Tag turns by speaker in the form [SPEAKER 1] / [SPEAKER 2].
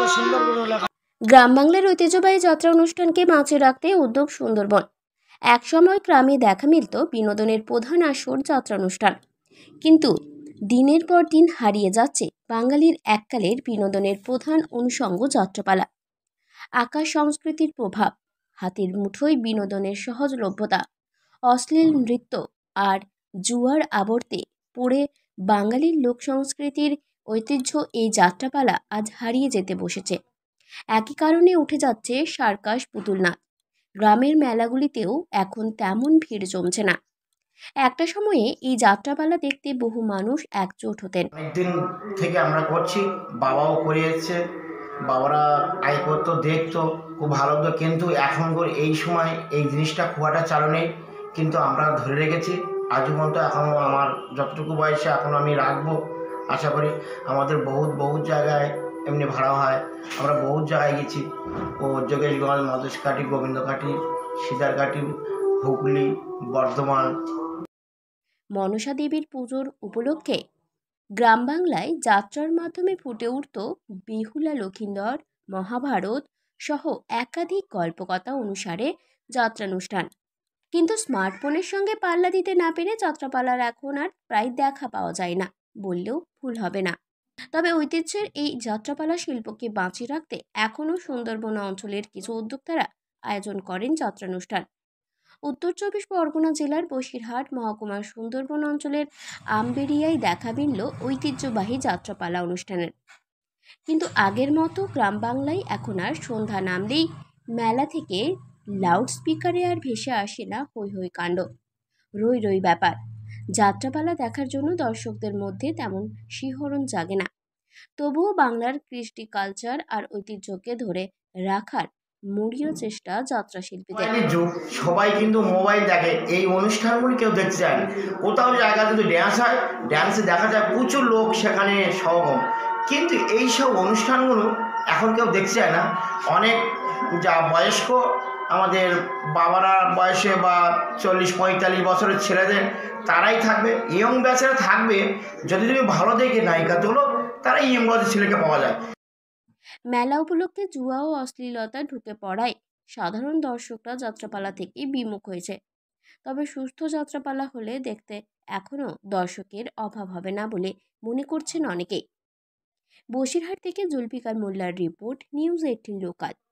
[SPEAKER 1] গ্রাম বাংলার ঐতিহ্যবাহী যাত্রা অনুষ্ঠানকে বাঁচিয়ে রাখতে উদ্যোগ সুন্দরবন। একসময় গ্রামে দেখা মিলত বিনোদনের প্রধান আসর যাত্রা অনুষ্ঠান, কিন্তু দিনের পর দিন হারিয়ে যাচ্ছে বাঙালির এককালের বিনোদনের প্রধান অনুষঙ্গ যাত্রাপালা। আকাশ সংস্কৃতির প্রভাব, হাতের মুঠোয় বিনোদনের সহজলভ্যতা, অশ্লীল নৃত্য আর জুয়ার আবর্তে পড়ে বাঙালির লোক সংস্কৃতির ঐতিহ্য এই যাত্রাপালা আজ হারিয়ে যেতে বসেছে। একই কারণে উঠে যাচ্ছে সার্কাস, পুতুল নাচ। গ্রামের মেলাগুলিতেও এখন তেমন ভিড় জমছে না। একটা সময়ে এই যাত্রাপালা দেখতে বহু মানুষ একজোট হতেন।
[SPEAKER 2] অনেকদিন থেকে আমরা করছি, বাবাও করে এসছে, বাবারা আয় করতো, দেখতো, খুব ভালো হতো। কিন্তু এখনকার এই সময় এই জিনিসটা খুব একটা চালু নেই, কিন্তু আমরা ধরে রেখেছি আজ পর্যন্ত। এখনও আমার যতটুকু বয়সে এখন আমি রাখবো, আশা করি। আমাদের বহুত জায়গায় এমনি ভাড়া হয়, আমরা বহুত জায়গায় গেছি। ও যোগেশগঞ্জ, মধুসকাঠি, গোবিন্দকাঠি, সিদারকাঠি, হুগলি, বর্ধমান।
[SPEAKER 1] মনসা দেবীর পুজোর উপলক্ষে গ্রাম বাংলায় যাত্রার মাধ্যমে ফুটে উঠত বেহুলা, লক্ষিন্দর, মহাভারত সহ একাধিক গল্পকথা অনুসারে যাত্রানুষ্ঠান। কিন্তু স্মার্টফোনের সঙ্গে পাল্লা দিতে না পেরে যাত্রাপালার এখন আর প্রায় দেখা পাওয়া যায় না বললেও ভুল হবে না। তবে ঐতিহ্যের এই যাত্রাপালা শিল্পকে বাঁচিয়ে রাখতে এখনও সুন্দরবন অঞ্চলের কিছু উদ্যোক্তারা আয়োজন করেন যাত্রানুষ্ঠান। উত্তর ২৪ পরগনা জেলার বসিরহাট মহকুমার সুন্দরবন অঞ্চলের আমবেরিয়ায় দেখা মিলল ঐতিহ্যবাহী যাত্রাপালা অনুষ্ঠানের। কিন্তু আগের মতো গ্রাম বাংলায় এখন আর সন্ধ্যা নামলেই মেলা থেকে লাউড স্পিকারে আর ভেসে আসে না হৈ হৈ কাণ্ড, রই রই ব্যাপার। যাত্রাপালা দেখার জন্য দর্শকদের মধ্যে তেমন শিহরণ জাগে না। তবুও বাংলার কৃষ্টি, কালচার আর ঐতিহ্যকে ধরে রাখার মরিয় চেষ্টা যাত্রা শিল্পীদের।
[SPEAKER 2] যুগ, সবাই কিন্তু মোবাইল দেখে, এই অনুষ্ঠানগুলি কেউ দেখতে চায় না। কোথাও জায়গা কিন্তু ড্যান্স হয়, ড্যান্সে দেখা যায় প্রচুর লোক সেখানে সমাগম, কিন্তু এই সব অনুষ্ঠানগুলো এখন কেউ দেখতে চায় না। অনেক যা বয়স্ক আমাদের বাবারা বয়সে বা 40-45 বছরের ছেলেদের, তারাই থাকবে, ইয়ং ব্যাচেরা থাকবে। যদি তুমি ভালো দেখে নায়িকা তোলো, তারাই ইয়ং ব্যাচের ছেলেকে পাওয়া যায়।
[SPEAKER 1] মেলা উপলক্ষে জুয়া ও অশ্লীলতা ঢুকে পড়ায় সাধারণ দর্শকরা যাত্রাপালা থেকে বিমুখ হয়েছে। তবে সুস্থ যাত্রাপালা হলে দেখতে এখনও দর্শকের অভাব হবে না বলে মনে করছেন অনেকেই। বসিরহাট থেকে জুলফিকার মোল্লার রিপোর্ট, নিউজ 18 লোকাল।